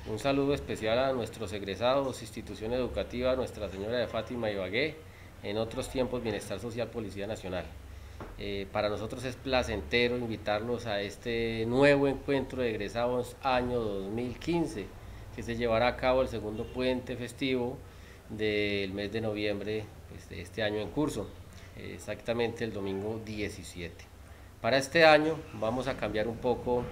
Un saludo especial a nuestros egresados, institución educativa Nuestra Señora de Fátima y Ibagué, en otros tiempos Bienestar Social Policía Nacional. Para nosotros es placentero invitarlos a este nuevo encuentro de egresados año 2015, que se llevará a cabo el segundo puente festivo del mes de noviembre, pues, de este año en curso, exactamente el domingo 17. Para este año vamos a cambiar un poco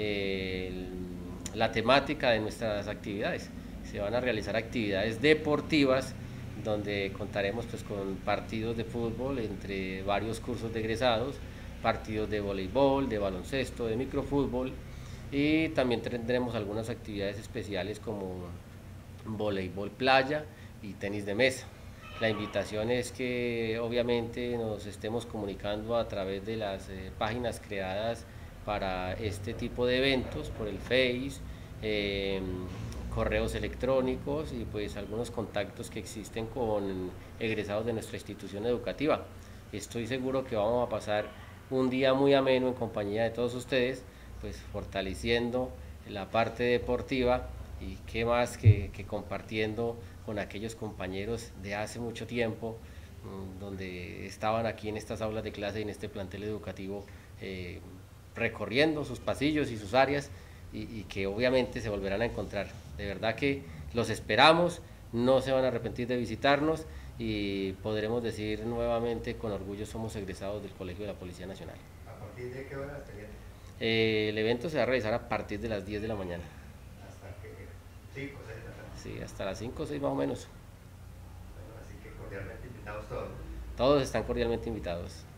la temática de nuestras actividades. Se van a realizar actividades deportivas donde contaremos pues con partidos de fútbol entre varios cursos de egresados, partidos de voleibol, de baloncesto, de microfútbol, y también tendremos algunas actividades especiales como voleibol playa y tenis de mesa. La invitación es que obviamente nos estemos comunicando a través de las páginas creadas para este tipo de eventos, por el Face, eh, correos electrónicos y pues algunos contactos que existen con egresados de nuestra institución educativa. Estoy seguro que vamos a pasar un día muy ameno en compañía de todos ustedes, pues fortaleciendo la parte deportiva y qué más que compartiendo con aquellos compañeros de hace mucho tiempo, donde estaban aquí en estas aulas de clase y en este plantel educativo, eh, recorriendo sus pasillos y sus áreas y que obviamente se volverán a encontrar. De verdad que los esperamos, no se van a arrepentir de visitarnos y podremos decir nuevamente con orgullo somos egresados del Colegio de la Policía Nacional. ¿A partir de qué hora estaría? El evento se va a realizar a partir de las 10 de la mañana. Hasta que 5 o 6 de la tarde. Sí, hasta las 5 o 6 más o menos. Bueno, así que cordialmente invitados todos, ¿no? Todos están cordialmente invitados.